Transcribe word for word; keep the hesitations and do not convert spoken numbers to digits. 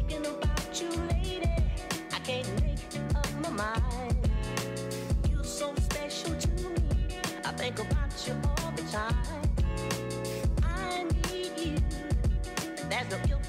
thinking about you, lady. I can't make up my mind. You're so special to me. I think about you all the time. I need you. There's no guilt